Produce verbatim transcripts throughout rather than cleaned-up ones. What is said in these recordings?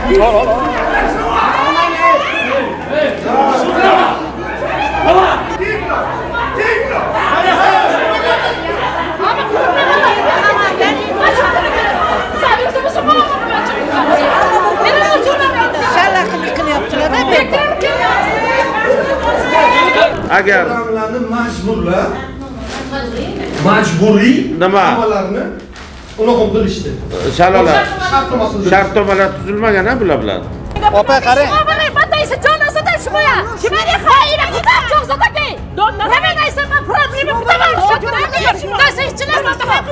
Agar majburlar majburiy nimalarni unaqa qilishdi. Shalolar. Shartnomalar tuzilmagan-a bular bilan. Opa qarang. Bataysa jonasida shmoya. Kimga xayra kitap yo'qsa taki. Donna hemen aysa men problemi kutaman. Nasıl işçiler var daha?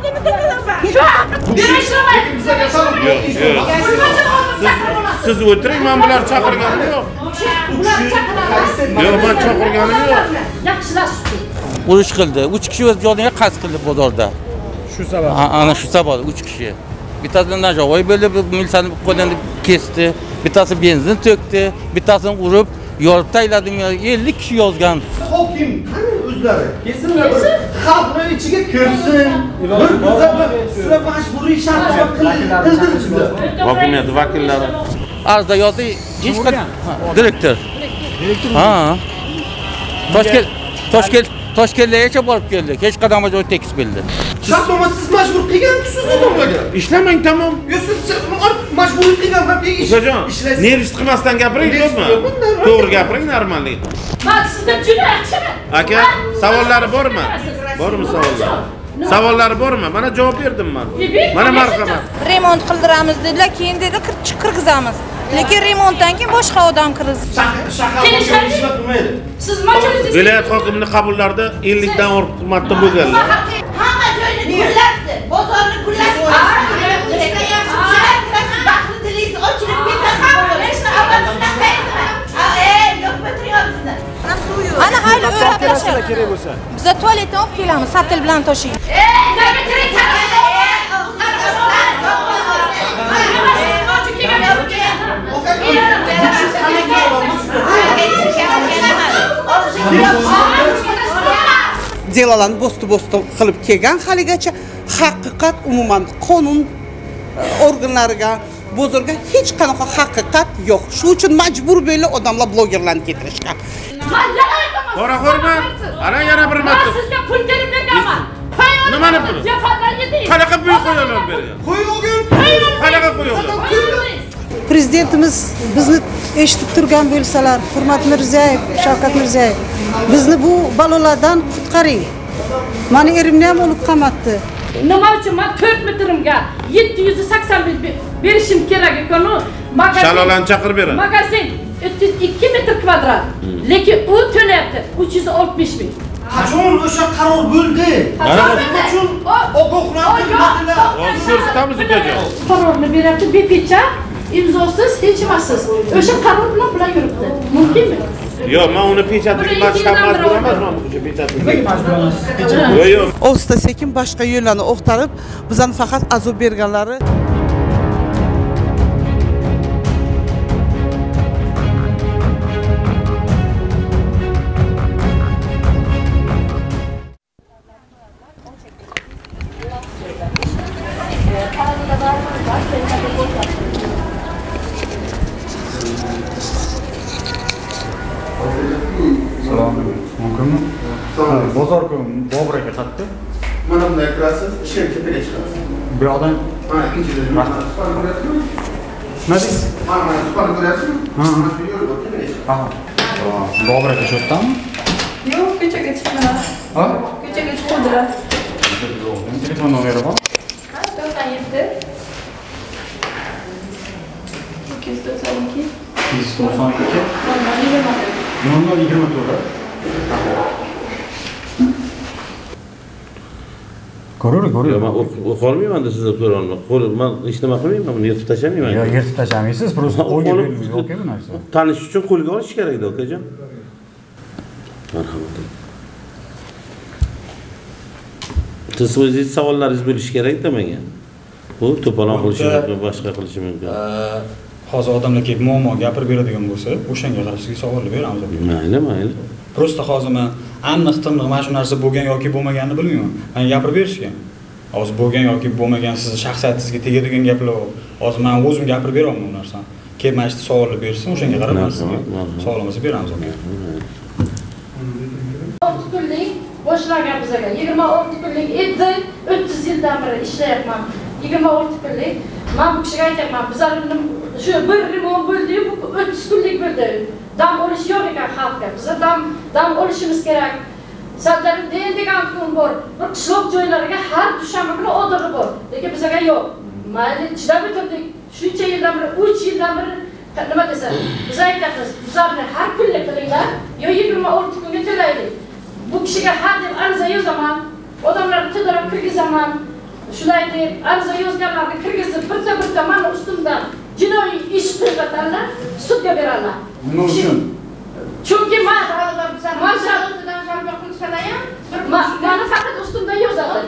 Siz o'tiring, men bular chaqirganim yo'q. Yo'q, men chaqirganim yo'q. Yaxshilash. Urush qildi. uch kishi o'z joniga qasd qildi bozorda. Shu sabab. Ana shu sabab uch kishi. Bittasi najovoy bo'lib, milsani qo'ldan kesdi. Bittasi benzin to'kdi, bittasini urib, yorib tayladi. ellik kishi yozgan. Hokim qani o'zlari? Kesinlar. Xalqni ichiga kirsin. Bir bizlar sizlar majburiy shartnoma qildingizlar. Hokimiyat vakillari Arzda yozdi, hech qanday direktor. Direktor. Ha. Toshkent Toshkent Toshkentgacha borib keldi. Hech qadamga joy tekis bildi. Shartnoma siz majbur qilgansiz odamlarga. Ishlamang tamom. Yo siz majburiy qilganlar ish. Ukajon, nervist qilmasdan gapiring, yo'qmi? To'g'ri gapiring, normalniy. Men sizga juda yaxshiman. Aka, savollari bormi? Bormi savollar? Savollari bormi? Mana javob berdim men. Mana marhamat. Remont qildiramiz dedilar, keyin dedi kirgizamiz. Lekin remontdan keyin boshqa odam kirgizdi. Shahar ishlab turmaydi. Siz macholingiz Viloyat hokimining qabullarida ellik dan ortiq marta bo'lganlar. hamma joyni gullabdi. Bozorni gullabdi. Baxtli dilingiz ochilib Ana hayli o'rab tashlar kerak bo'lsa. Biz tualetdan olib kelamiz, satil bilan toshing. Delalarni bo'sti-bo'sti qilib kelgan haligacha haqiqat umuman qonun organlariga, bozorga hech qanaqa haqiqat yo'q. Shuning uchun majbur bo'lib odamlar blogerlarni keltirishgan. Qora hurmat. Ana yana bir marta. Sizga pul berib berganman. Nimani puli? Qanaqa pul qo'yaman bergan? Qo'ygan. Qanaqa qo'yaman? Prezidentimiz bizni eshitib turgan bo'lsalar, Hurmat Mirziyoyev, Shavkat Mirziyoyev, bizni bu balolardan qutqaring. Meni erimni ham olib qamatdi. Nima uchun men to'rt metrimga yetti yuz sakson berishim kerak ekan-ku. Magazin. Shalolani chaqirib bering. Magazin uch yuz ikki metr kvadrat. Lekin u to'layapti uch yuz oltmish ming. Qachon o'sha qaror bo'ldi? Qachon ogohlantirdilar? Ko'rsatamiz ukajon. Qarorni beryapti bepecha, imzosiz, hech nimasiz. O'sha qaror bilan bilan yuribdi. Mumkinmi? Yo'q, men uni pechatga bosishga majbur emasman, bu pechatga. Yo'q, yo'q. Osta sekin boshqa yo'llarni o'xtarib, bizdan faqat azob berganlari mumkinmi? Bozor kun Bobur aka qaytdi. Mana bunday kirasiz, ishga ketaga chiqasiz. Bu yoqdan Ha, ikkinchidan. Suparni ko'ryapsizmi? nima deysiz? Mana mana suparni ko'ryapsizmi? Ha. Mana shu yo'l o'tib ketaga chiqasiz. Ha. Bobur aka shu yoqdanmi? Yo'q, ko'chaga chiqdilar. Ha? Ko'chaga chiqdilar. Telefon nomeri bor? Ha, to'qson yetti. ikki yuz to'qson ikki. ikki yuz to'qson ikki. nol nol yigirma to'rt. Ko'ring, ko'ring. Men o'qolmayman-da sizga ko'ra olmay. Qo'l men hech nima qilmayman, buni yirtib tashlamayman. Yo'q, yirtib tashlamaysiz, просто o'yga bermaysiz, yo'q bu narsa. Tanish uchun qo'lga olish kerak-da, akajon. Marhamat. Siz o'zingiz savollaringiz bo'lishi kerak-da menga. Bu to'polon qilishi mumkin, boshqa qilishi mumkin. Hozir odamlar kelib muammo gapirib beradigan bo'lsa, o'shanga qarab sizga savollar beramiz. Mayli, mayli. Просто hozir men aniq tiniq mana shu narsa bo'lgan yoki bo'lmaganini bilmayman. Men gapirib berishgan. Hozir bo'lgan yoki bo'lmagan sizni shaxsiyatingizga tegadigan gaplar. Hozir men o'zim gapirib beraman bu narsani. kelib mana shu savolni bersin, o'shanga qarab biz savolimizni beramiz unga. olti kunlik boshlagan bizga. yigirma olti kunlik edi, o'ttiz yildan beri ishlayapman. yigirma olti kunlik. Men bu kishiga aytayapman, bizlarning shu bir limon bo'ldi, bu o'ttiz kunlik bo'ldi. Dam olish yo'q ekan xalqqa. Biz dam dam olishimiz kerak. Sadlar degan kun bor. Bir qishloq joylarga har dushanba kuni o'diri bor. Lekin bizga yo'q. Mayli, chidab o'tirdik. Shuncha yildan beri, uch yildan beri nima desam, biz aytamiz, bizlarni har kunlik qilinglar, yo yigirma olti kunga to'laylik. Bu kishiga har deb ariza yozaman, odamlarni to'darab kirgizaman. Shunday deb ariza yozganlarni kirgizib, birta-birta mana ustimdan jinoiy ish qo'zg'atadilar, sudga beradilar. Nima uchun? Chunki men mani faqat ustimdan yozadi.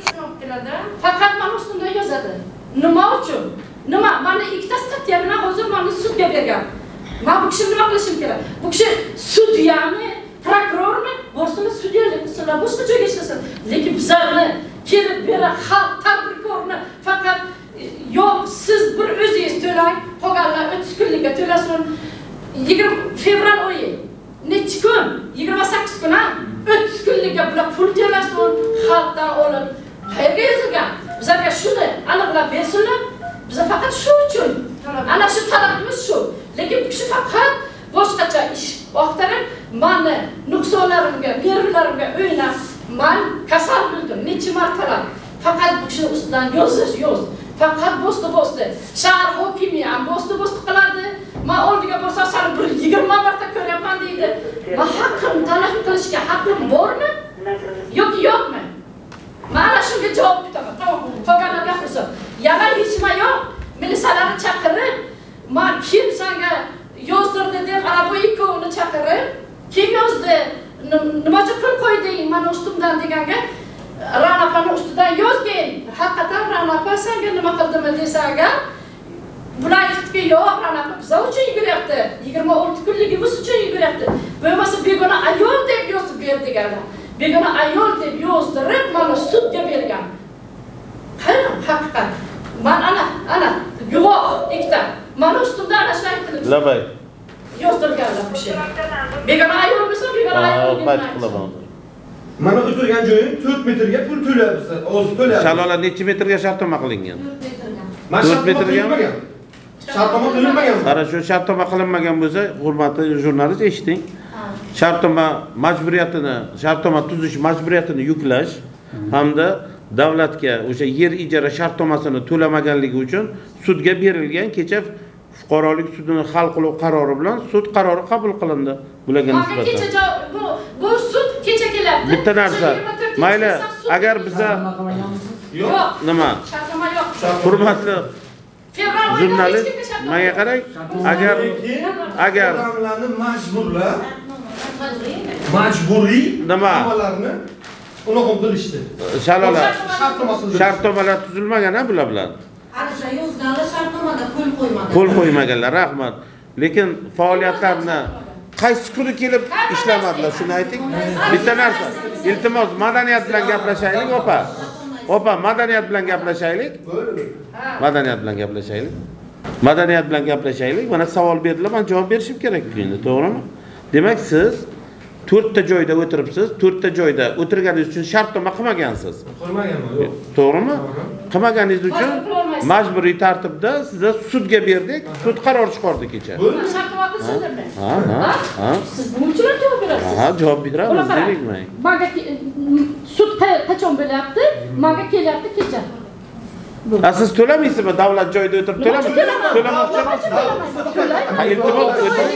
Faqat mani ustimdan yozadi. Nima uchun? Nima? Mana ikkita statya bilan hozir meni sudga bergan. Men bu kishini nima qilishim kerak? Bu kishi sudyami, prokurormi? Borsini sudyalik qilsinlar, boshqa joyga ishlasin. Lekin bizlarni kelib bera xalq tadbirkorni faqat yo'q, siz bir o'zingiz to'lang, qolganlar o'ttiz kunlikka to'lasin. yigirma fevral oyi. Necha kun? yigirma sakkiz kun, ha? o'ttiz kunlikka bular pul to'lasin, xalqdan olib. Qayerga yozilgan? Bizlarga shuni aniqlab bersinlar. Biz faqat shu uchun. Ana shu talabimiz shu. Lekin bu kishi faqat boshqacha ish vaqtlarib, meni nuqsonlarimga, nervlarimga o'ynab, men kasal bo'ldim. Necha martalar. Faqat bu kishi ustidan yozish, yoz. Faqat bosti-bosti. Shahar hokimi ham bosti-bosti qiladi. Men oldiga borsam, seni bir yigirma marta ko'ryapman deydi. Men haqqim talab qilishga haqqim bormi? Yoki yo'qmi? Mana shunga javob kutaman. Tamam, qolganlar gapirsin. Yana hech nima yo'q. Militsiyalarni chaqirib, men kim senga yozdirdi deb ana bu ikkovini chaqirib, kim yozdi? Nima uchun pul qo'yding mana ustimdan deganga, Ranapani ustidan yozgin. Haqiqatan Ranapa senga nima qildimi desaga, bular aytibki, yo'q, Ranapa biz uchun yuguryapti. yigirma olti kunligi biz uchun yuguryapti. Bo'lmasa begona ayol deb yozib ber deganlar. Begona ayol deb yozdirib, mana sudga bergan. Qani haqiqat. Men ana, ana guvoh ikkita. Mana ustimda ana shunday qilib. Labay. Yozdirganlar bu kishi. Begona ayol bo'lsa, begona ayol qilaman. Mana o'tirgan joyim to'rt metrga pul to'layapsiz. O'zi to'layapsiz. Shalola necha metrga shartnoma qilingan? to'rt metrga. Shartnoma qilinmagan. Qara shu shartnoma qilinmagan bo'lsa, hurmatli jurnalist eshiting. Shartnoma majburiyatini, shartnoma tuzish majburiyatini yuklash hamda davlatga o'sha yer ijara shartnomasini to'lamaganligi uchun sudga berilgan kecha fuqarolik sudining hal qiluv qarori bilan sud qarori qabul qilindi bularga nisbatan. Kecha bu bu sud kecha kelyapti. Bitta narsa. Mayli, agar biza yo'q, nima? Shartnoma yo'q. Hurmatli jurnalist, menga qarang, agar agar odamlarni majburlab majburiy nima? Amalarni unaqa qilishdi. Shalola. Shartnoma tuzildi. Shartnomalar tuzilmagan-a bular bilan. Arisha yozganlar shartnomada qo'l qo'ymagan. Qo'l qo'ymaganlar, rahmat. Lekin faoliyatlarni qaysi kuni kelib ishlamadilar, shuni ayting. Bitta narsa, iltimos madaniyat bilan gaplashaylik, opa. Opa, madaniyat bilan gaplashaylik. Madaniyat bilan gaplashaylik. Madaniyat bilan gaplashaylik. Mana savol berdilar, men javob berishim kerak endi, to'g'rimi? Demak, siz to'rtta joyda o'tiribsiz, to'rtta joyda o'tirganingiz uchun shartnoma qilmagansiz. Qilmaganman, yo'q. To'g'rimi? Qilmaganingiz uchun majburiy tartibda sizga sudga berdik, sud qaror chiqardi kecha. Shartnoma qilsindirmi? Ha, ha, ha. Siz nima uchun javob berasiz? Ha, javob beramiz, demakmi? Menga sud qachon bo'lyapti? Menga kelyapti kecha. Ha, siz to'lamaysizmi? Davlat joyida o'tirib to'lamaysiz. To'lamoqchi emasmisiz? Ha, iltimos,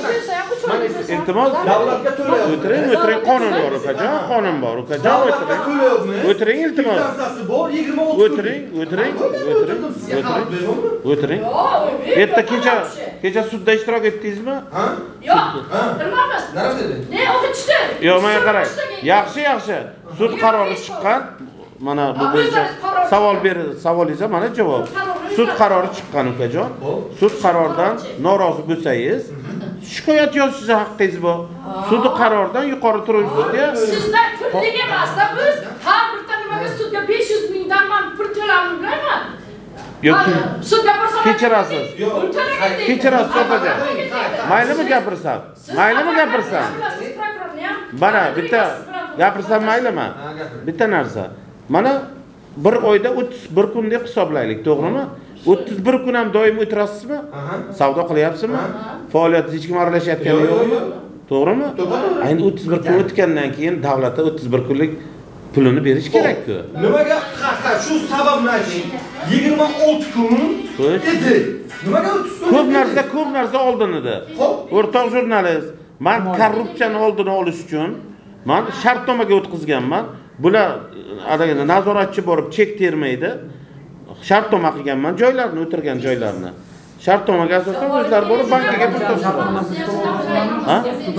iltimos, Davlatga to'layapti. o'tiring, o'tiring, qonun bor, ukajon, qonun bor, ukajon, o'tiring. O'tiring, iltimos. bor, yigirma olti. O'tiring, o'tiring, o'tiring, o'tiring. O'tiring. Erta kecha, kecha sudda ishtirok etdingizmi? Ha? Yo'q, bilmaymiz. Nima dedi? Ne o'qitishdi? Yo'q, menga qarang. Yaxshi, yaxshi. Sud qarori chiqqan. Mana bu bo'yicha savol ber, savolingizga mana javob. Sud qarori chiqqan ukajon. Sud qaroridan norozi bo'lsangiz, shikoyat yozish haqqingiz bor. Sud qaroridan yuqori turuvchi sudga Sizda pullik emasda biz har bir nimaga sudga besh yuz mingdan men pul to'lamni bilaman. Yo'q. Sud gapirsa Kechirasiz. Kechirasiz opajon. Maylimi gapirsam? Maylimi gapirsam? Mana bitta gapirsam maylimi? Bitta narsa. Mana bir oyda o'ttiz bir kun deb hisoblaylik, to'g'rimi? o'ttiz bir kun ham doim o'tirasizmi? Savdo qilyapsizmi? Faoliyatingiz hech kim aralashayotgani yo'qmi? To'g'rimi? Ayni o'ttiz bir kun o'tgandan keyin davlatga o'ttiz bir kunlik pulini berish kerak-ku. Nimaga ha shu sababni ayting. yigirma olti kun edi. Nimaga o'ttiz kun? Ko'p narsa, ko'p narsa oldin edi. O'rtoq jurnalist, men korrupsiyani oldini olish uchun men shartnomaga o'tkazganman. Bular adagina nazoratchi borib chek termaydi. Shartnoma qilganman, joylarni o'tirgan joylarni. Shartnomaga asosan o'zlari borib bankaga pul topshiradi. Ha?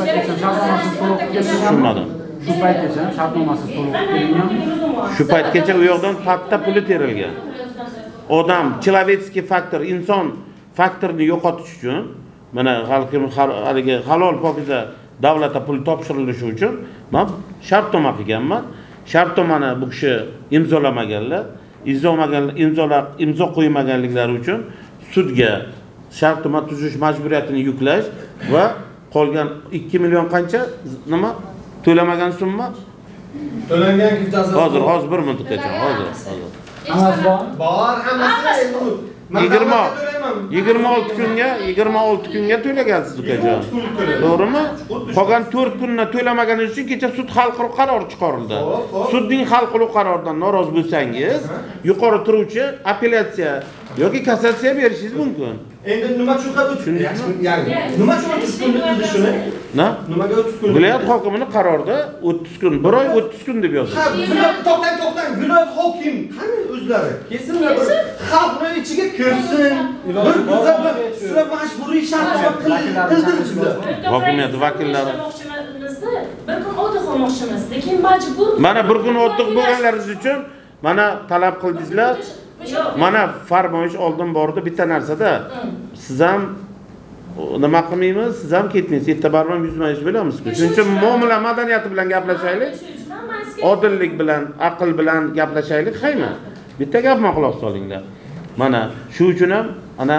Tushunmadim. Shu paytgacha shartnomasiz to'liq kelingan. Shu paytgacha u yoqdan patta puli terilgan. Odam, человеческий faktor, inson faktorini yo'qotish uchun, mana xalqim haligi halol pokiza davlatga pul topshirilishi uchun men shartnoma qilganman. Shartnomani bu kishi imzolamaganlar, imzolamaganlar, imzolar, imzo qo'ymaganliklari uchun sudga shartnoma tuzish majburiyatini yuklash va qolgan ikki million qancha nima to'lamagan summa To'langan jazosi. hozir hozir bir minutgacha hozir hozir Hammasi bor. Bor, hammasi endi. yigirma yigirma olti kunga yigirma olti kunga to'lagansiz ukajon. To'g'rimi? Qolgan to'rt kunni to'lamaganingiz uchun kecha sud hal qilib qaror chiqarildi. Sudning hal qilib qaroridan norozi bo'lsangiz, yuqori turuvchi apellyatsiya yoki kassatsiya berishingiz mumkin. Endi nima uchun qilib o'tdi? Ya'ni nima uchun o'ttiz kun dedi shuni? Na? Nimaga o'ttiz kun? Viloyat hokimining qarorida o'ttiz kun, bir oy o'ttiz kun deb yozildi. Ha, viloyat to'xtang, to'xtang. Viloyat hokim qani o'zlari? Kesinlar bir xalqni ichiga kirsin. Bir bizlar sizlar majburiy shartnoma qildirsizlar. Hokimiyat vakillari bir kun o'tib olmoqchimiz, lekin majbur. mana bir kun o'tib bo'lganlaringiz uchun mana talab qildingizlar. Mana farmoyish oldin bordi bitta narsada. Siz ham nima qilmaymiz, siz ham ketmaysiz. Erta barmam yuzma-yuz bo'lamizku. Shuning uchun muomala madaniyati bilan gaplashaylik. Odillik bilan, aql bilan gaplashaylik, haymi? Bitta gapma quloq solinglar. Mana shu uchun ham ana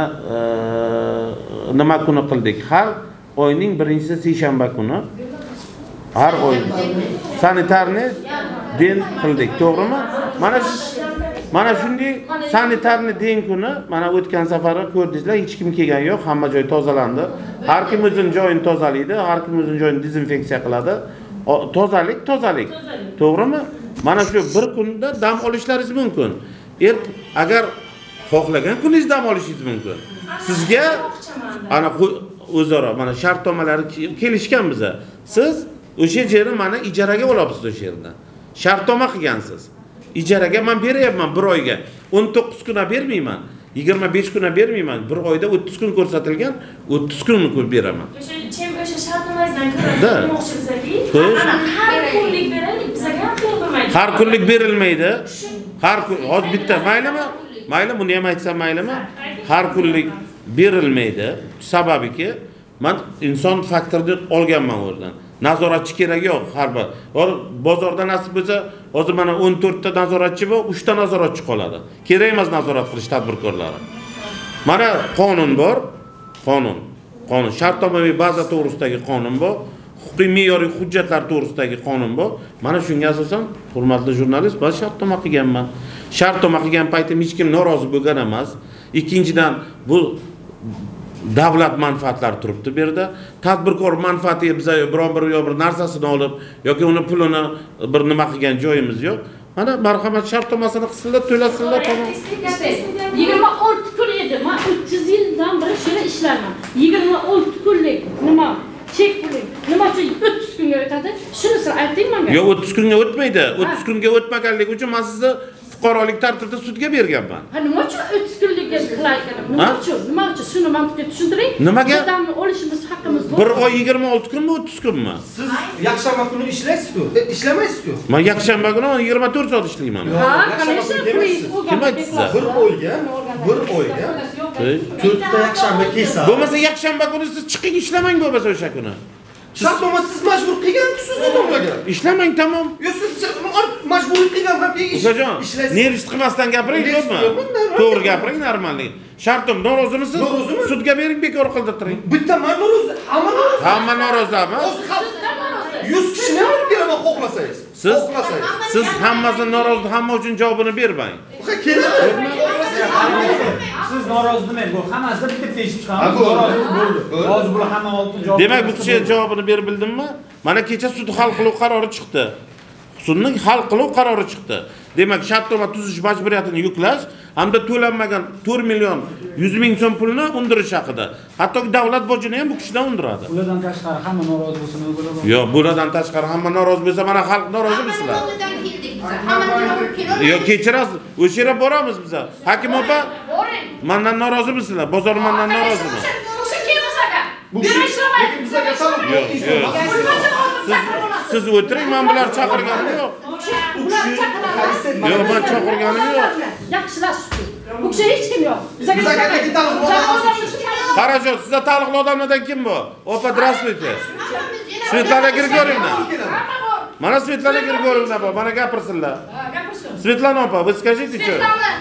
nima kuni qildik? Har oyning birinchisi seshanba kuni har oy sanitarni din qildik, to'g'rimi? Mana Mana shunday sanitarni den kuni, mana o'tgan safar ko'rdingizlar, hech kim kelgan yo'q, hamma joy tozalandi. Har kim o'zining joyini tozalaydi, har kim o'zining joyini dezinfeksiya qiladi. Tozalik, tozalik. To'g'rimi? Mana shu bir kunda dam olishlaringiz mumkin. Er agar xohlagan kuningiz dam olishingiz mumkin. Sizga ana o'zaro mana shartnomalari kelishgan biza. Siz o'sha yerni mana ijaraga olasiz o'sha yerdan. Shartnoma qilgansiz. Ijaraga men beryapman bir oyga. o'n to'qqiz kuna bermayman. yigirma besh kuna bermayman. Bir oyda o'ttiz kun ko'rsatilgan, o'ttiz kunni ko'p beraman. O'sha chem o'sha shartnomangizdan ko'ra mana har kunlik beraylik, bizga ham berilmaydi. Har kunlik berilmaydi. Har kun hozir bitta, maylimi? Mayli, buni ham aytsam maylimi? Har kunlik berilmaydi. Sababiki men inson faktorini olganman o'rdan. Nazoratchi kerak yo'q har bir. Bozorda nasib bo'lsa, hozir mana o'n to'rtta nazoratchi bor, uch ta nazoratchi qoladi. Kerak emas nazorat qilish tadbirkorlari. Mana qonun bor, qonun. Qonun shartnomaviy baza to'g'risidagi qonun bor, huquqiy me'yoriy hujjatlar to'g'risidagi qonun bor. Mana shunga asosan, hurmatli jurnalist, men shartnoma qilganman. Shartnoma qilgan paytim hech kim norozi bo'lgan emas. Ikkinchidan bu davlat manfaatlari turibdi bu yerda. Tadbirkor manfaatiga biz biron bir yo bir narsasini olib yoki uni pulini bir nima qilgan joyimiz yo'q. Mana marhamat shartnomasini qilsinlar, to'lasinlar, tamom. yigirma olti kun edi. Men o'ttiz yildan beri shuni ishlayman. yigirma olti kunlik nima? Chek puling. Nima uchun o'ttiz kunga o'tadi? Shunisini ayting menga. Yo'q, o'ttiz kunga o'tmaydi. o'ttiz kunga o'tmaganligi uchun men sizni fuqarolik tartibida sudga berganman. Ha, nima uchun o'ttiz kunlikka qilar ekan? Nima uchun? Nima uchun? Shuni menga tushuntiring. Nimaga? Odamni olishimiz haqqimiz bor. Bir oy yigirma olti kunmi, o'ttiz kunmi? Siz yakshanba kuni ishlaysiz-ku? Ishlamaysiz-ku? Men yakshanba kuni yigirma to'rt soat ishlayman. Ha, qanday ishlaysiz? Kim aytdi sizga? Bir oyga, bir oyga to'rtta yakshanba kelsa. Bo'lmasa yakshanba kuni siz chiqing ishlamang bo'lmasa o'sha kuni. Shartnoma siz majbur qilgan-siz odamlarga. Ishlamang, tamom. Yo siz majburiy qilganlar ish. Ukajon, nervist qilmasdan gapiring, yo'qmi? To'g'ri gapiring, normallik. Shartim, norozimisiz? Norozimi? Sudga bering, bekor qildirtiring. Bitta man norozi, hamma norozi. Hamma norozimi? yuz kishini olib beraman xohlasangiz. Siz Xohlasangiz. siz hammasini norozi, hamma uchun javobini bermang. Siz norozi demang, bu hammasida bitta teshib chiqamiz. Norozi bo'ldi. Hozir bular hamma oltin javob. Demak, bu kishi javobini berib bildimmi? Mana kecha sud hal qiluv qarori chiqdi. Sudning hal qiluv qarori chiqdi. Demak, shartnoma tuzish majburiyatini yuklash hamda to'lanmagan to'rt million yuz ming so'm pulni undirish haqida. Hatto davlat bojini ham bu kishidan undiradi. Ulardan tashqari hamma norozi bo'lsa nima bo'ladi? Yo'q, bulardan tashqari hamma norozi bo'lsa, mana xalq norozi bizlar. Yo'q, kechirasiz. O'sha yerga boramiz biz. Hakim opa, mendan norozimisizlar? Bozor mendan norozimi? Bu bizga talab Yo'q, yo'q. Siz o'tiring, men bular chaqirganim yo'q. Yo'q, men chaqirganim yo'q. Yaxshilash uchun. Bu kishi hech kim yo'q. Bizga kerakli talab Хорошо, sizda taalluqli odamlardan kim bu? Opa, здравствуйте. Svetlana Grigorovna. Mana Svetlana Grigorovna bor, mana gapirsinlar. Ha, gapirsin. Svetlana opa, вы скажите, что? Svetlana.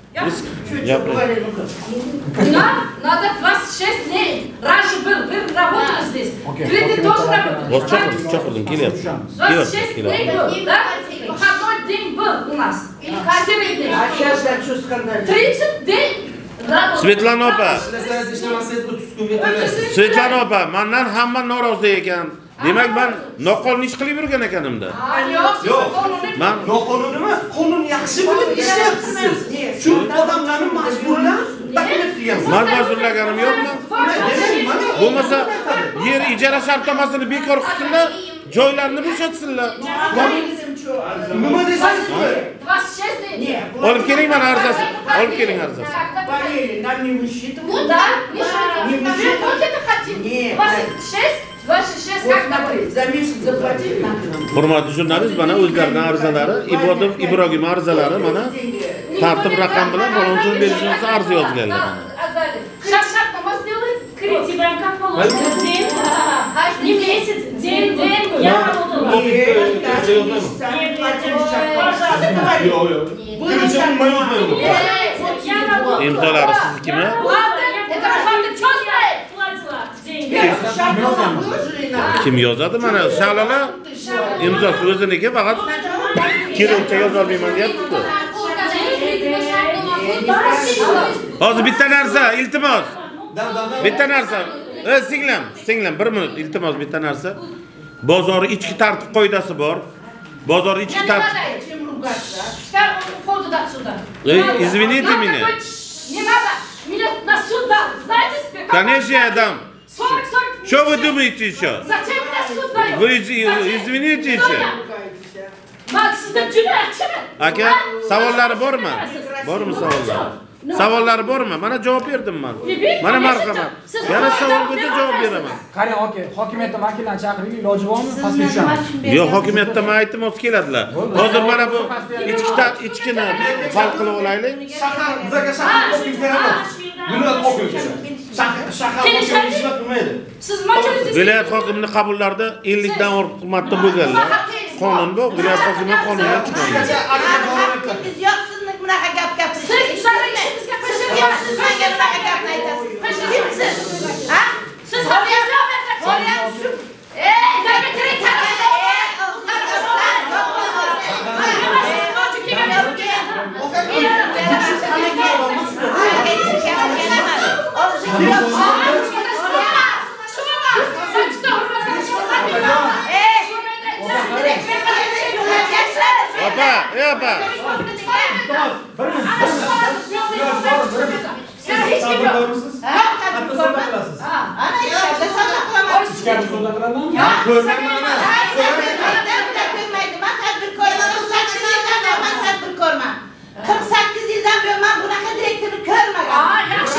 Надо двадцать шесть дней. Раньше был, вы работали здесь. Кредит тоже работали. Вот чакырдым, чакырдым, kelyapti. двадцать шесть дней был, да? Выходной день был у нас. четыре дня. тридцать дней. Svetlana opa. ishlasangiz ishlamasangiz o'ttiz kunga to'laysiz. Svetlana opa, mendan hamma norozi ekan. Demak, men noqonuniy ish qilib yurgan ekanimda. Yo'q. Men Noqonun emas, qonun yaxshi bilib ishlayapsiz siz. Shu odamlarni majburlab taklif qilyapsiz. men majburlaganim yo'qmi? Bo'lmasa, yer ijara shartnomasini bekor qilsinlar, joylarni bo'shatsinlar. Nima desangiz? двадцать шесть дней. Olib keling, mana arizasi. Olib keling arizasi. Да, не вот это хотим. двадцать шесть, двадцать шесть как говорить? За месяц заплатить надо. Hurmatli jurnalist, mana o'zlarining arizalari, Ibodov Ibrohim arizalari mana tartib raqam bilan balonchon berishingizga arz yozganlar mana. Сейчас шартнома сделаем. Кредит прям как положено. День, не месяц, день, день. Я работала. Yo'q, yo'q. Kirishim nima yozmayman. Я работала. Imzolari siznikimi? Ладно, это правда, что знает? Платила деньги. Kim yozadi? Mana Shalola imzosi o'ziniki, faqat keluvchi yoza olmayman deyapti-ku. Hozir bitta narsa, iltimos. Bitta narsa. Ey singlim, singlim, bir minut, iltimos, bitta narsa. Bozor ichki tartib qoidasi bor. Bozor ichki tartib. Пускай он уходит отсюда. Эй, извините меня. Не надо. Меня на суд дал. Знаете себе? Конечно, я дам. сорок сорок. Что вы думаете еще? Зачем меня суд дает? Вы извините еще. Bak sizde cüneytçimi? Aka, savollari bormi? Bormi savollar? Savollari bormi? Mana javob berdim men. Mana marhamat. Yana savol bo'lsa javob beraman. Qarang, aka, hokimiyatdan vakillarni chaqiring, iloji bormi? Pastga tushamiz. Yo'q, hokimiyatda men aytdim, o'zi keladilar. Hozir mana bu ichki ichkini hal qilib olaylik. Shahar, bizga shahar hokim kerak. Viloyat hokim kerak. Shahar shahar hokim ishlab turmaydi. Siz majlisda Viloyat hokimining qabullarida ellik dan ortiq marta bo'lganlar. Qonun bu, viloyat hokimi qonundan chiqadi. Biz yo'qsinlik bunaqa gap gapirasiz. siz bizlarning ishimizga qo'shilgansiz. Qo'ygan bunaqa gapni aytasiz. Kimsiz? Ha? Siz hokimiyatga qo'ygansiz. Ey, nega tirik tarafda? Opa, ey opa. Sen hiç kim yok. Ha? Ha? Ana ishlarda sabr qilaman. Ichkari suvda qilaman. Ya, Ko'rmayman ana. Ko'rmaydi. Men tadbirkorman. qirq sakkiz yildan beri men tadbirkorman. qirq sakkiz yildan beri men bunaqa direktorni ko'rmagan. Aa, yaxshi.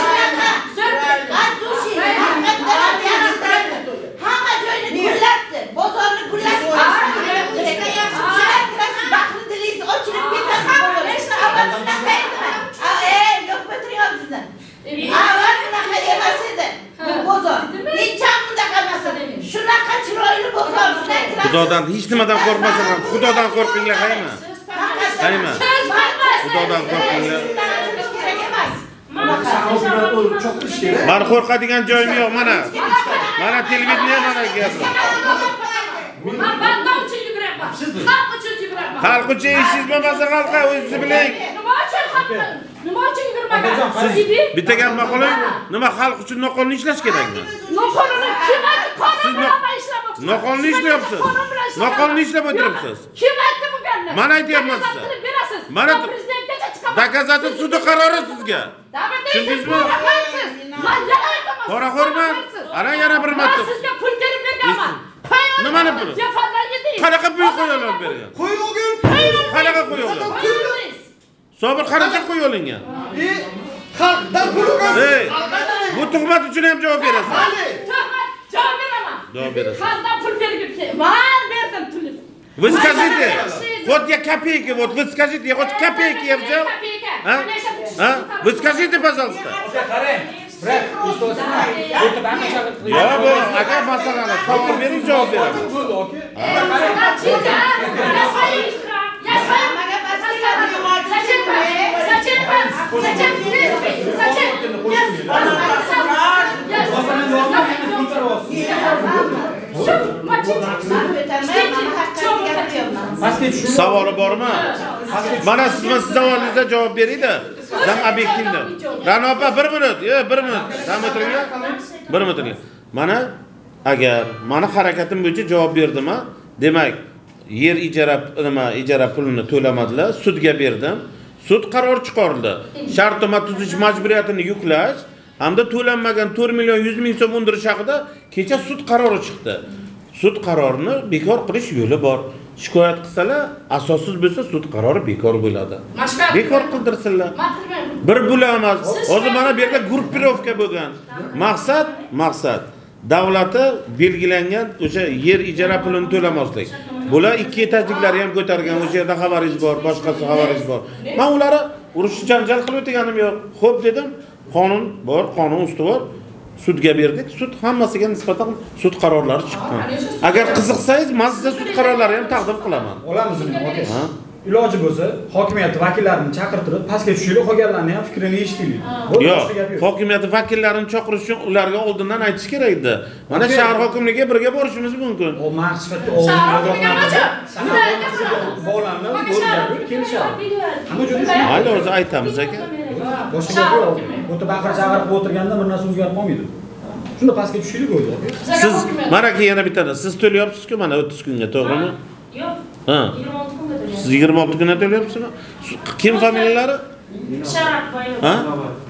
Hamma joyni gullatdi. Bozorni gullatdi. Baxtli dilingiz ochilib ketadi. Avval shunaqa edimi? Ey, yo'q o'tiryapsizlar. Avval shunaqa emas edi. Bu bozor. Hecham bunaqa emas edi. Shunaqa chiroyli bozor. Xudodan hech nimadan qo'rqmasaman, Xudodan qo'rqinglar qaymi? Qayma. Xudodan qo'rqinglar. Men qo'rqadigan joyim yo'q mana. Mana televideniya mana gapim. Men banda uchun yuguraman. Xalq uchun yuguraman. Xalq uchun ishingiz bo'lmasa xalqqa o'zingiz biling. Nima uchun xalqqa? Nima uchun yugurmagan? Siz bitta gap ma'quling. Nima xalq uchun noqonuniy ishlash kerakmi? Noqonuniy kim aytdi? Qonun bilan ishlamoqchi. Noqonuniy ishlayapsiz. Noqonuniy ishlab o'tiribsiz. Kim aytdi bu gapni? Mana aytyapman sizga. Mana prezidentgacha chiqaman. Dakazati sudi qarori sizga. Tushundingizmi? Men yana aytaman. Poraxo'rman. Ana yana bir marta. Sizga pul berib berganman. Nimani puli? Qanaqa pul qo'yolib bergan? Qo'yilgan. Qanaqa qo'yolgan? Sobir qanaqa qo'yolgan? E, xalqdan pul olasiz. Ey, bu tuhmat uchun ham javob berasiz. Tuhmat javob beraman. Javob berasiz. Xalqdan pul berib var berdim pulni. Вы скажите, вот я копейки, вот вы скажите, я хоть копейки я взял? А? А? Вы скажите, пожалуйста. Я bu aka masalani savol bering, javob beraman. Zачем Зачем Зачем Savoli bormi? Mana siz siz savolingizga javob beringda. Ham obyektivda. Ra'no opa bir minut, yo bir minut. Ham o'tiringlar. bir minut. Mana agar mana harakatim bo'yicha javob berdim, demak, yer ijara nima ijara pulini to'lamadilar, sudga berdim. Sud qaror chiqarildi. Shartnoma tuzish majburiyatini yuklash hamda to'lanmagan to'rt million yuz ming so'm undirish haqida kecha sud qarori chiqdi. Sud qarorini bekor qilish yo'li bor. Shikoyat qilsalar, asossiz bo'lsa sud qarori bekor bo'ladi. Bekor qildirsinlar. Bir bular emas. Hozir mana bu yerda gruppirovka bo'lgan. Maqsad, maqsad davlatda belgilangan o'sha yer ijara pulini to'lamaslik. Bular ikki etajliklari ham ko'targan, o'sha yerda xabaringiz bor, boshqasi xabaringiz bor. Men ularni urush janjal qilib o'tganim yo'q. Xo'p dedim, qonun bor, qonun ustuvor. Sudga berdik. Sud hammasiga nisbatan sud qarorlari chiqqan. Agar qiziqsangiz, men sizga sud qarorlari ham taqdim qilaman. Olamizmi? Ha? Iloji bo'lsa, hokimiyat vakillarini chaqirtirib, pastga tushirib, qolganlarning ham fikrini eshitaylik. Yo'q, hokimiyat vakillarini chaqirish uchun ularga oldindan aytish kerak edi. Mana shahar hokimligiga birga borishimiz mumkin. O maqsad sifatida oldindan bog'lanib, o'rganib kelishadi. Hamma joyda mayli, o'zi aytamiz aka. Boshqa gap yo'q. O'ta baqir-chaqirib o'tirganda bir narsa o'zgarib qolmaydi. Shunda pastga tushirib o'ydi. Siz mana ki yana bitta, siz to'layapsiz-ku mana o'ttiz kunga, to'g'rimi? Yo'q. Ha. yigirma olti kunga to'layapsiz. Siz yigirma olti kunga to'layapsizmi? Kim familiyalari? Sharaf Boyov. Ha?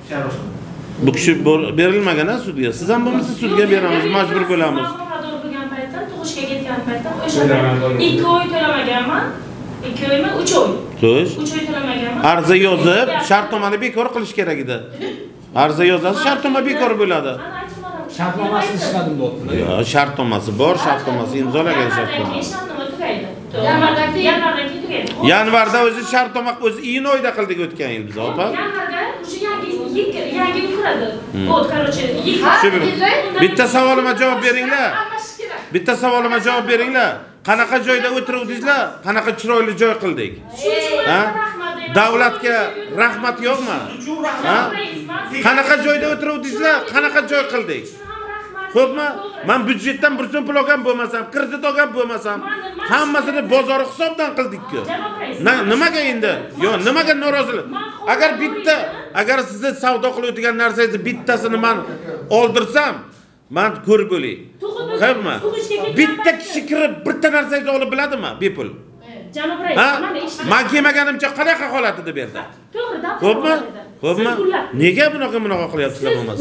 Bu kishi berilmagan sudga. Siz ham bo'lmasa sudga beramiz, majbur bo'lamiz. Bo'lgan paytda, tug'ishga ketgan paytda o'sha ikki oy to'lamaganman. ikki oymi, uch oy. Xo'sh. uch oy to'lamaganman. Arza yozib, shartnomani bekor qilish kerak edi. Arza yozasiz, shartnoma bekor bo'ladi. Shartnomasini chiqadim deyaptilar. Yo'q, shartnomasi bor, shartnomasi imzolagan shartnoma. Shartnoma tugaydi. Yanvardagi yanvardagi tugaydi. Yanvarda o'zi shartnoma o'zi iyun oyida qildik o'tgan yil biz, opa. Yanvarda o'sha yangi yangi kiradi. Bot, короче, bitta savolimga javob beringlar. Bitta savolimga javob beringlar. Qanaqa joyda o'tiruvdingizlar? Qanaqa chiroyli joy qildik? Ha? Davlatga rahmat yo'qmi? Ha? Qanaqa joyda o'tiruvdingizlar? Qanaqa joy qildik? Xo'pmi? Men byudjetdan bir so'm pul olgan bo'lmasam, kredit olgan bo'lmasam, hammasini bozor hisobdan qildik-ku. Nimaga endi? Yo'q, nimaga norozilik? Agar bitta, agar sizni savdo qilayotgan narsangizni bittasini men oldirsam, men ko'rib bo'ling. Xo'pmi? Bitta kishi kirib bitta narsangizni olib biladimi? Bepul. Janob rais, mana eshitdim. Men kelmaganimcha qanaqa holat edi bu yerda? To'g'ri, xo'pmi? Xo'pmi? Nega bunaqa bunaqa qilyapsizlar bo'lmasa?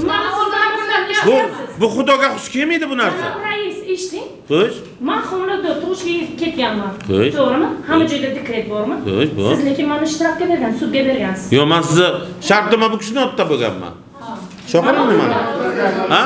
Bu xudoga xush kelmaydi bu narsa. Janob rais, eshiting. Xo'sh. Men xonada tug'ishga ketganman. Xo'sh. To'g'rimi? Hamma joyda dekret bormi? Xo'sh, bor. Siz lekin meni ishtirokga bergan, sudga bergansiz. Yo'q, men sizni shartnoma bu kishini otda bo'lganman. Shoqirmi mana? Ha?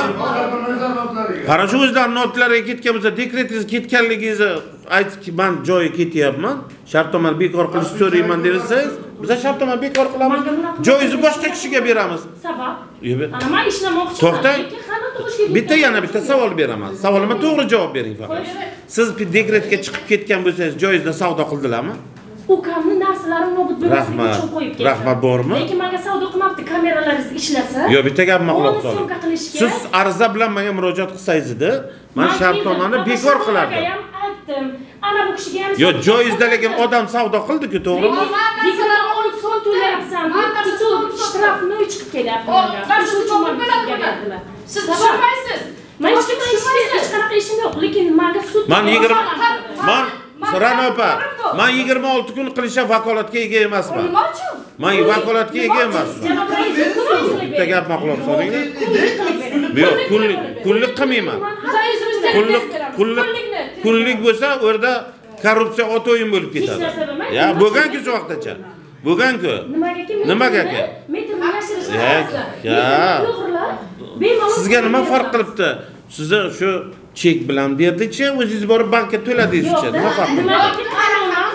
Qara shu o'zlarining otlariga ketgan bo'lsa, dekretingiz ketganligingizni aytib, men joyi ketyapman, shartnomani bekor qilish so'rayman desangiz, biz shartnoma bekor qilamiz. Joyingizni boshqa kishiga beramiz. Sabab? Yo'q. Ana men ishlamoqchiman. To'xtang. Bitta yana bitta savol beraman. Savolimga to'g'ri javob bering faqat. Siz dekretga chiqib ketgan bo'lsangiz, joyingizda savdo qildilarmi? ukamni narsalarini nobud bo'lmasligi Rahmat. uchun qo'yib ketdi. Rahmat, bormi? Lekin menga savdo qilmabdi, kameralaringiz ishlasa. Yo, bitta gapni quloq Uni soling. syomka qilishga. Siz ariza bilan menga murojaat qilsangiz-da, men shartnomani bekor qilardim. ham aytdim. Ana bu kishiga ham Yo, joizda lekin odam savdo qildi-ku, to'g'rimi? yigirma olti so'm to'layapsan. Shtrafni chiqib kelyapti. Qarshi uchun beradilar. Siz tushunmaysiz. Men hech kimga hech qanaqa ishim yo'q, lekin menga sud Men yigirma men Ra'no opa, men yigirma olti kun qilishga vakolatga ega emasman. Nima uchun? Men vakolatga ega emasman. Bitta gap maqlab soling. Yo'q, kunlik, kunlik qilmayman. Kunlik, kunlik, kunlik bo'lsa, u yerda korrupsiya ot o'yin bo'lib ketadi. Ya, bo'lgan-ku shu vaqtgacha. Bo'lgan-ku. Nimaga kim? Nimaga aka? Metrni yashirishni Ya. Sizga nima farq qilibdi? Sizni shu chek bilan berdi-chi, o'zingiz borib bankka to'ladingiz-chi? Nima farq qildi? Nimaga qanonan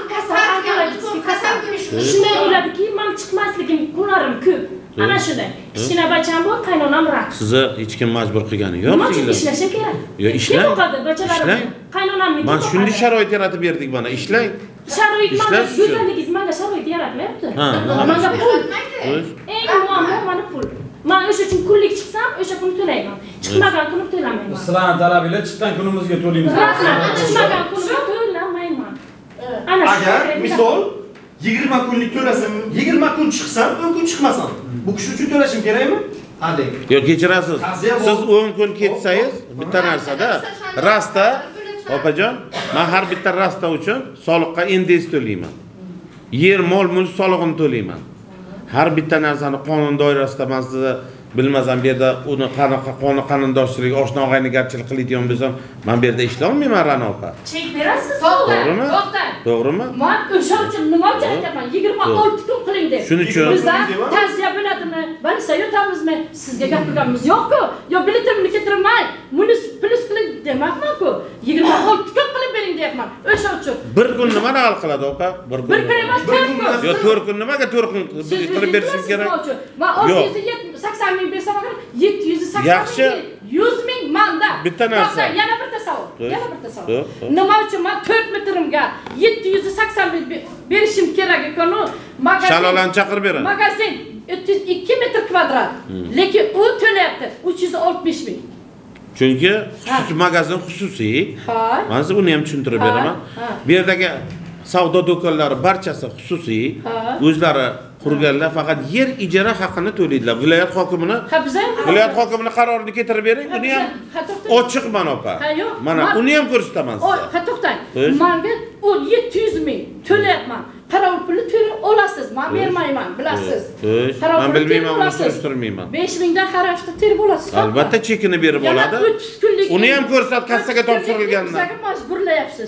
kasam shunday o'yladiki, men chiqmasligim kunlarim ko'p. Ana shunday. Kichkina bacham bor, qaynonam rak. Sizni hech kim majbur qilgani yo'q, Nima uchun sizlar. ishlash kerak? Yo, ishlang. Kim o'qadi bachalarim? Qaynonamni. Men shunday sharoit yaratib berdik mana, ishlang. Sharoit mana Ishlash uchun. go'zalligingiz menga sharoit yaratmayapti. Ha, Menga pul. Xo'sh. Eng muammo mana pul. Men o'sha uchun kunlik chiqsam, o'sha kuni to'layman. Chiqmagan kuni to'lamayman. Sizlarning talabinglar chiqqan kunimizga to'laymiz. Chiqmagan kuni to'lamayman. Ana Agar misol yigirma kunlik to'lasam, yigirma kun chiqsam, o'n kun chiqmasam, bu kishi uchun to'lashim kerakmi? Adek. Yo, kechirasiz. Siz o'n kun ketsangiz, bitta narsada rasta, opajon, men har bitta rasta uchun soliqqa indeks to'layman. Yer, mol, mulk solig'ini to'layman. Har bitta narsani qonun doirasida men sizni bilmasam bu yerda uni qanaqa qonun qonundoshchilik, oshna og'aynigarchilik qiladigan bo'lsam, men bu yerda ishlay olmayman, Ra'no opa. Chek berasiz? To'g'rimi? To'g'rimi? Men o'sha uchun nima uchun aytaman? yigirma olti kun qiling deb. Shuning uchun bizlar tavsiya bo'ladimi? Balsa yotamizmi? Sizga gapirganimiz yo'q-ku. Yo biletimni keltirmay, buni plyus qiling demakman-ku. yigirma olti kun qilib bering deyapman. O'sha uchun. bir kun nimani hal qiladi opa? Bir kun. Bir kun emas, to'rt kun. Yo, to'rt kun nimaga to'rt kun qilib berishim kerak? Va olti yuz sakson ming bersam agar yetti yuz sakson Yaxshi. ming, yuz ming manda. Bitta narsa. Yana bitta savol. Yana bitta savol. Nima uchun men to'rt metrimga yetti yuz sakson ming berishim kerak ekanu? Magazin. Shalolani chaqirib beraman. Magazin o'ttiz ikki metr kvadrat. Lekin u to'layapti uch yuz oltmish ming. Chunki xususiy magazin xususiy. Ha. Men sizni buni ham tushuntirib beraman. Bu yerdagi savdo do'konlari barchasi xususiy. O'zlari qurganlar faqat yer ijara haqini to'laydilar. Viloyat hokimini Ha, biz ham Viloyat hokimini qarorini keltirib bering. Uni ham ochiqman opa. Mana uni ham ko'rsataman O, sizga. ha to'xtang. Menga u yetti yuz ming to'layapman. Qarovul puli to'lay olasiz. Men bermayman, bilasiz. Men bilmayman, uni surishtirmayman. besh mingdan qarashda terib olasiz. Albatta chekini berib oladi. Uni ham ko'rsat, kassaga topshirilganini. Sizga majburlayapsiz.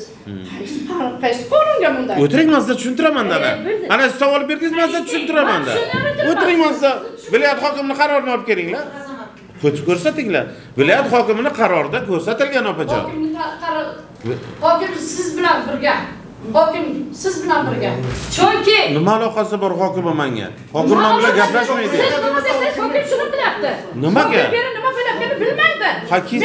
Qaysi qonunga bunday? O'tiring, men sizga tushuntiraman dada. Ana siz savol berdingiz, men sizga tushuntiraman da. O'tiring, men sizga viloyat hokimining qarorini olib kelinglar. Ko'chib ko'rsatinglar. Viloyat hokimining qarorida ko'rsatilgan opajon. Hokimning qarori. Hokim siz bilan birga. Hokim siz bilan birga. Chunki Nima aloqasi bor hokimi menga? Hokim men bilan gaplashmaydi. Siz nima desangiz, hokim shuni qilyapti. Nimaga? Beri nima bo'layotganini bilmaydi. Hakim.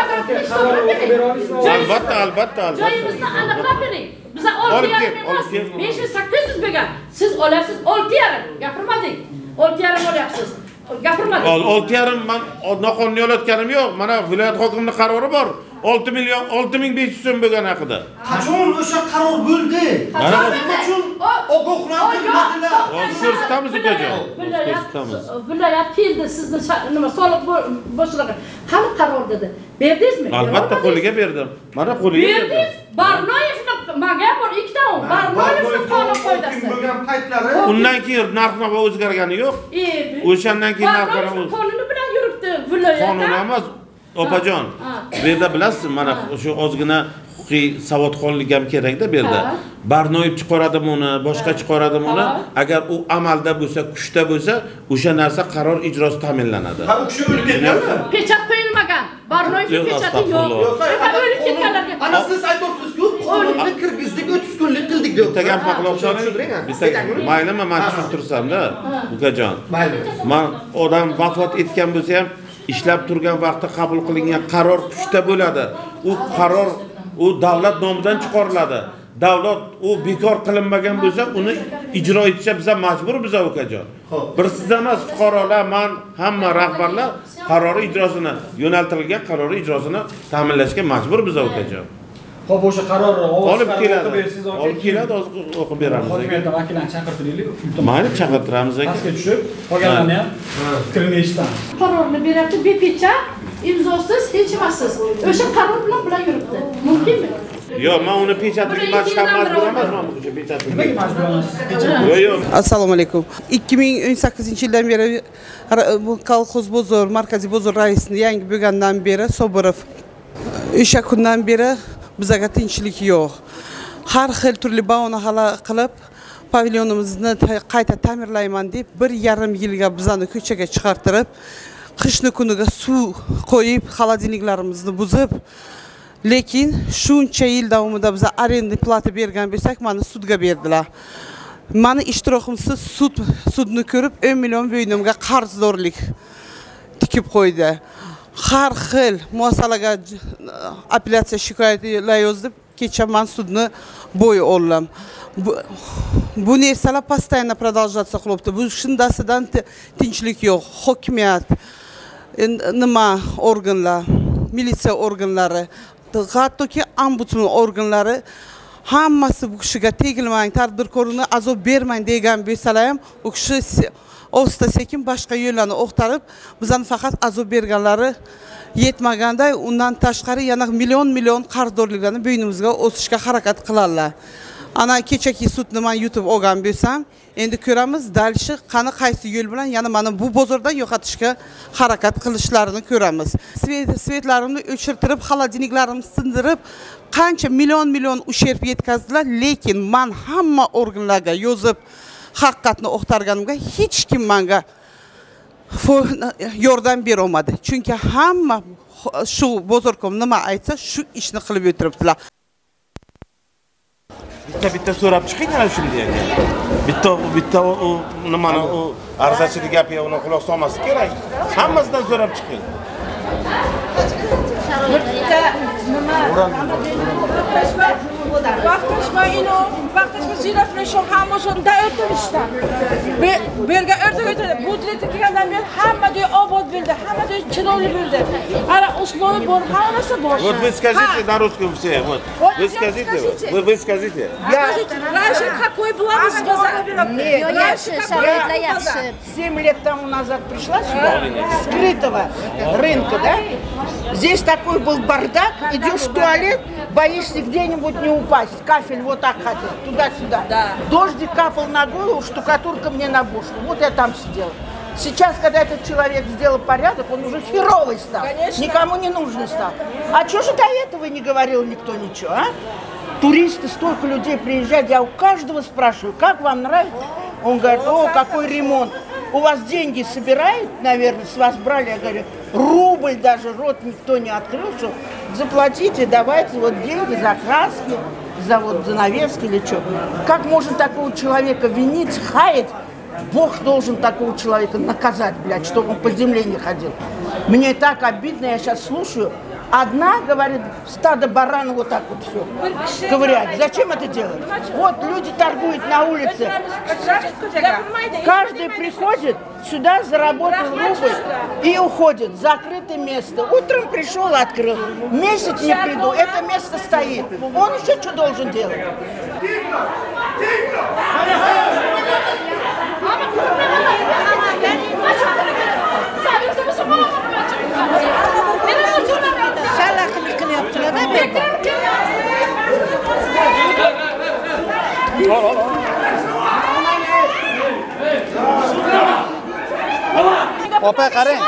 Albatta, albatta, albatta. Joyimizni aniqlab bering. Biza olti yarim emas, besh yuz sakkiz yuz bergan. Siz olyapsiz olti yarim. Gapirmading. olti yarim olyapsiz. Gapirmading. olti yarim men noqonuniy olayotganim yo'q. Mana viloyat hokimining qarori bor. olti million olti ming besh yuz so'm bo'lgan haqida. Qachon o'sha qaror bo'ldi? Qachon ogohlantirmadilar? Hozir ko'rsatamiz ukajon. Ko'rsatamiz. Viloyat keldi sizni nima soliq boshlig'i. Qani qaror dedi. Berdingizmi? Albatta qo'liga berdim. Mana qo'liga berdim. Berdingiz. Barnoyevni menga bor ikkita u. Barnoyevni qonun qo'ydasi. Bo'lgan paytlari Undan keyin narx-navo o'zgargani yo'q. O'shandan keyin narx-navo qonuni bilan yuribdi viloyatda. Qonun emas. Opajon, bu yerda bilasizmi, mana shu ozgina huquqiy savodxonlik ham kerak-da bu yerda. Barnoyev chiqaradimi uni, boshqa chiqaradimi uni? Agar u amalda bo'lsa, kuchda bo'lsa, o'sha narsa qaror ijrosi ta'minlanadi. Ha, u kishi o'lib ketganmi? Pechat qo'yilmagan. Barnoyev pechati yo'q. O'lib ketganlarga. Ana siz aytibsiz-ku, qonunni kirgizdik, o'ttiz kunlik qildik deb. Bitta gap maqlab so'rang. Bitta maylimi, men tushuntirsam-da, ukajon. Mayli. Men odam vafot etgan bo'lsa ham ishlab turgan vaqtda qabul qilingan qaror kuchda bo'ladi. U qaror u davlat nomidan chiqariladi. davlat u bekor qilinmagan bo'lsa, uni ijro etishga biz majbur biz ukajon. Bir siz emas, fuqarolar, men hamma rahbarlar qarori ijrosini, yo'naltirilgan qarori ijrosini ta'minlashga majbur biz ukajon. Xo'p, o'sha qarorni olib keladi. Olib keladi, o'qib beramiz. Hokimiyatdan vakillarni chaqirtiraylik. Mayli, chaqirtiramiz aka. Pastga tushib, qolganlarni ham fikrini eshitamiz. Qarorni beradi, bepecha, imzosiz, hech nimasiz. O'sha qaror bilan bilan yuribdi. Mumkinmi? Yo'q, men uni pechatga majbur emasman, o'sha pechatga. Nimaga majbur emassiz? Yo'q, yo'q. Assalomu alaykum. ikki ming o'n sakkizinchi yildan beri bu kolxoz bozor, markaziy bozor raisini yangi bo'lgandan beri Sobirov o'sha kundan beri bizga tinchlik yo'q. Har xil turli bahonalar qilib, pavilyonimizni qayta ta'mirlayman deb bir yarim yilga bizani ko'chaga chiqartirib, qishni kuniga suv qo'yib, xolodilniklarimizni buzib, lekin shuncha yil davomida biz arenda plata bergan bo'lsak, meni sudga berdilar. Meni ishtirokimsiz sud sudni ko'rib o'n million bo'ynimga qarzdorlik tikib qo'ydi. Har xil muasalaga apellyatsiya shikoyatlar yozib, kecha men sudni bo'yi oldim. Bu, bu narsalar постоянно продолжаться qilibdi. Bu shundasidan tinchlik yo'q. Hokimiyat, nima organlar, militsiya organlari, hattoki ombudsman organlari hammasi bu kishiga tegilmang, tadbirkorni azob bermang degan bo'lsalar ham, u kishi Osta sekin boshqa yo'llarni o'qtarib, bizdan faqat azob berganlari yetmaganday, undan tashqari yana million million qarzdorliklarni bo'ynimizga o'sishga harakat qiladilar. Ana kechaki sudni men yutib olgan bo'lsam, endi ko'ramiz, dalshi qani qaysi yo'l bilan yana mana bu bozordan yo'qotishga harakat qilishlarini ko'ramiz. Svet svetlarimni o'chirtirib, xolodilniklarimni sindirib, qancha million million usherb yetkazdilar, lekin men hamma organlarga yozib haqiqatni o'xtarganimga hech kim menga yordam bera olmadi. Chunki hamma shu bozorkom nima aytsa, shu ishni qilib o'tiribdilar. Bitta bitta so'rab chiqing ana shunday aka. Bitta bitta u nimani u arzachilik gapiga uni quloq solmaslik kerak. Hammasidan so'rab chiqing. Vaqtlaşma ino, vaqtlaşma zirafleşo hamma jonda o'tirishdi. Bu yerga o'rta o'tadi. Budjetga kelgandan beri hamma joy obod bo'ldi, hamma joy chiroyli bo'ldi. Ana условия bor, hammasi bor. Вот вы скажите на русском все, вот. Вы скажите, вы вы скажите. Раньше какой была базар? семь лет тому назад пришла сюда, скрытого рынка, да? Здесь такой был бардак, идешь в туалет, боишься где-нибудь не упасть. Кафель вот так ходил, туда-сюда. Да. Дождик капал на голову, штукатурка мне на бошку. Вот я там сидела. Сейчас, когда этот человек сделал порядок, он уже херовый стал. Конечно. Никому не нужный стал. А что же до этого не говорил никто ничего, а? Туристы, столько людей приезжают, я у каждого спрашиваю, как вам нравится? Он говорит, о, какой ремонт. У вас деньги собирают, наверное, с вас брали, я говорю, рубль даже рот никто не открыл, что заплатите, давайте вот деньги за краски, за вот занавески или что. Как можно такого человека винить, хаять? Бог должен такого человека наказать, блядь, чтобы он по земле не ходил. Мне так обидно, я сейчас слушаю. Одна, говорит, стадо барана вот так вот все ковырять. Зачем это делать? Вот люди торгуют на улице. Каждый приходит сюда, заработал рубль и уходит. Закрытое место. Утром пришел, открыл. Месяц не приду, это место стоит. Он еще что должен делать? Opa, qarang.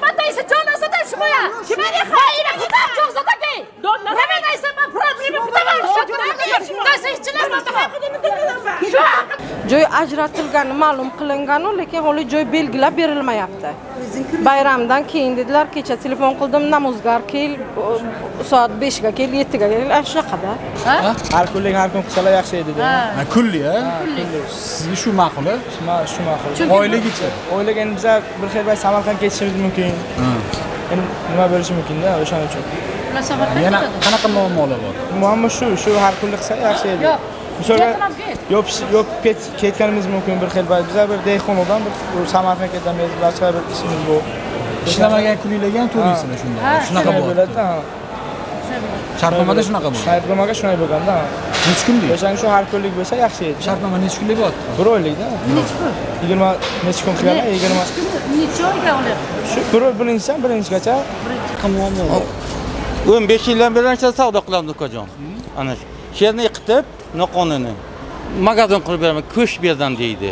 Joy ajratilgani ma'lum qilingani, lekin hali joy belgilab berilmayapti. Bayramdan keyin dedilar, kecha telefon qildim, namozgar kel, soat beshga kel, yettiga kel, shu qadar. Har kunlik har kun qilsalar yaxshi edi-da. Ha, kunli, ha? Sizga shu ma'qul, ha? Shu ma'qul. Oyligicha. Oylik endi biz bir xil Samarqand ketishimiz mumkin. Endi nima bo'lishi mumkin-da, o'shaning uchun. Yana qanaqa muammolar bor? Muammo shu, shu hal qilsa yaxshi edi. Yo'q. Misolga yo'q, yo'q ketganimiz mumkin bir xil payt. Bizlar bir dehqonlardan bir Samarqanddan boshqa bir ishimiz bor. Ishlamagan kuninglarga ham to'laysizlar shunda. Shunaqa bo'ladi. Shartnomada shunaqa bo'ladi. Shartnomaga shunday bo'lganda. Necha kunlik? O'shanga shu har kunlik bo'lsa yaxshi edi. Shartnoma necha kunlik bo'ladi? Bir oylikda. Necha kun? yigirma necha kun qiladi? yigirma. Necha oyga oladi? Shu bir oy birinchidan birinchigacha muammo bor. o'n besh yildan beri ancha savdo qilamiz ukajon. Ana shu yerni yiqitib, noqonuniy magazin qurib beraman, ko'sh berdan deydi.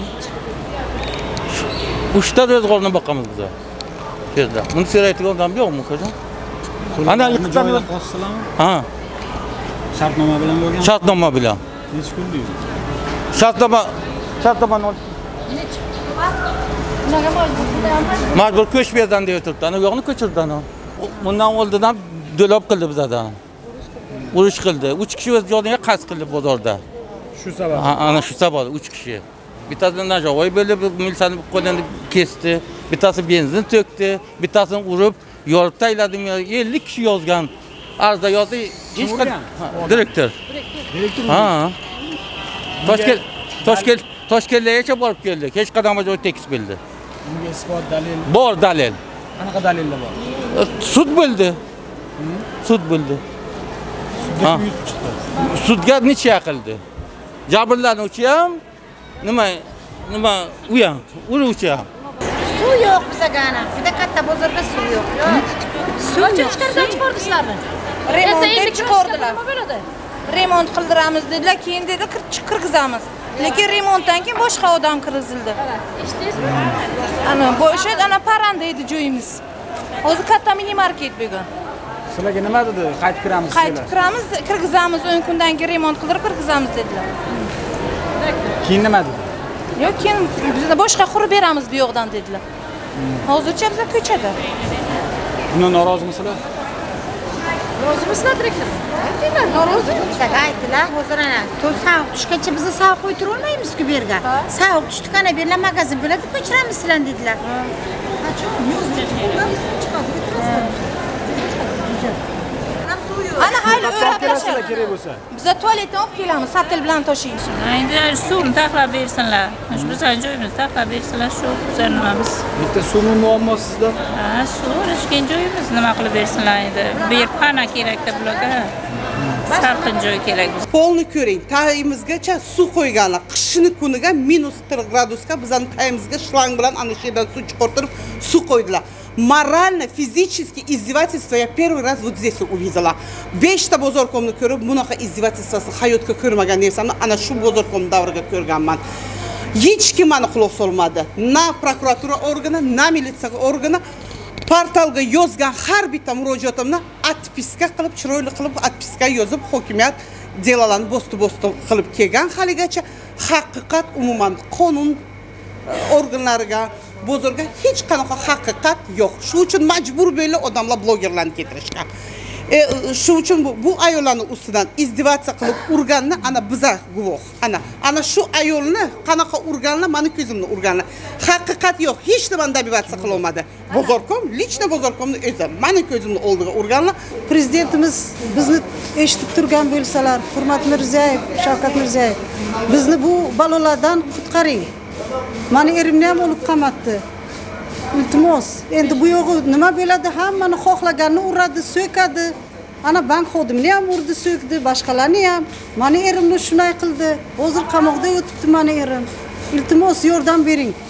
Uchta ro'zg'orni boqamiz biz. Yerda. Buni so'raydigan odam yo'qmi ukajon? Ana yiqitamiz. Ha. Shartnoma bilan bo'lgan? Shartnoma bilan. Necha kunlik? Shartnoma, shartnomani ol. Majbur ko'ch berdan deb turibdi. Ana yo'qni ko'chirdi ana. Bundan oldindan do'lab qildi bizdan. Urush qildi. uch kishi o'z joniga qasd qildi bozorda. Shu sabab. Ana shu sabab uch kishi. Bittasidan najovoy bo'lib, milsani qo'lini kesdi, bittasi benzin to'kdi, bittasini urib, yorib tayladimi? ellik kishi yozgan. Arzda yozdi, hech qanday direktor. Direktor. Ha. Toshkent, Toshkent, Toshkentgacha borib keldik. Hech qadam joy tekis bildi. Bunga isbot dalil. Bor dalil. Qanaqa dalillar bor? Sud bo'ldi. Sud bo'ldi. Sudga buyurib chiqdi. Sudga necha qildi? Jabrlanuvchi ham nima nima u ham uruvchi ham. Suv yo'q bizga ana. Juda katta bozorda suv yo'q. Suv ichkaridan chiqardi sizlarni. Remontga chiqardilar. Remont qildiramiz dedilar, keyin dedi kirgizamiz. Lekin remontdan keyin boshqa odam kirgizildi. Eshitdingizmi? Ana bo'sha ana parranda edi joyimiz. Hozir katta mini market bo'lgan. Sizlarga nima dedi? Qaytib kiramiz sizlar. Qaytib kiramiz, kirgizamiz, o'n kundan keyin remont qildirib kirgizamiz dedilar. Keyin nima dedi? Yo'q, keyin bizga boshqa qurib beramiz bu yoqdan dedilar. Hozircha biz ko'chada. Bundan norozimisizlar? Rozimisizlar direktor? Aytinglar, norozi. Bizga aytdilar, hozir ana, to'y sovuq tushguncha biz sovuq qo'yib olmaymiz-ku bu yerga. Sovuq tushdi, ana bu yerlar magazin bo'ladi, ko'chiramiz sizlar dedilar. Ana hali o'rab kerak bo'lsa. Biz tualetdan olib kelamiz, satil bilan toshiymiz. Endi suvni taxlab bersinlar. Shu bizning joyimizni taxlab bersinlar, shu bizlarimiz. Bitta suvni muammo sizda? Ha, suv o'rishgan joyimizni nima qilib bersinlar endi. Bu yer pana kerak-da bularga. Salqin joy kerak. Polni ko'ring, tayimizgacha suv qo'yganlar. Qishni kuniga minus qirq gradusga bizning tayimizga shlang bilan ana shu yerdan suv chiqartirib suv qo'ydilar. Морально, физически издевательство я первый раз вот здесь увидела. Beshta bozorkomni ko'rib, bunaqa izdevательствоsi hayotga ko'rmagan narsamni ana shu bozorkom davriga ko'rganman. Hech kim meni quloq solmadi. Na prokuratura organi, na militsiya organi portalga yozgan har bitta murojaatimni atpiska qilib, chiroyli qilib atpiska yozib, hokimiyat delalarni bosti-bosti qilib kelgan haligacha haqiqat umuman qonun organlariga bozorga hech qanaqa haqiqat yo'q. Shu uchun majbur bo'lib odamlar blogerlarni keltirishgan. E, shu uchun bu, bu ayollarni ustidan izdivatsiya qilib urganni ana biza guvoh. Ana ana shu ayolni qanaqa urganlar, meni ko'zimni urganlar. Haqiqat yo'q, hech nimani dabivatsiya qila olmadi. Bozorkom, lichna bozorkomni o'zi meni ko'zimni oldiga urganlar. Prezidentimiz bizni eshitib turgan bo'lsalar, Hurmat Mirziyoyev, Shavkat Mirziyoyev, bizni bu balolardan qutqaring. Mani erimni ham olib qamatdi. Iltimos, endi bu yo'g'i nima bo'ladi? Hammani xohlaganini uradi, so'kadi. Ana bank xodimini ham urdi, so'kdi, boshqalarni ham. Mani erimni shunday qildi. Hozir qamoqda yotibdi mani erim. Iltimos, yordam bering.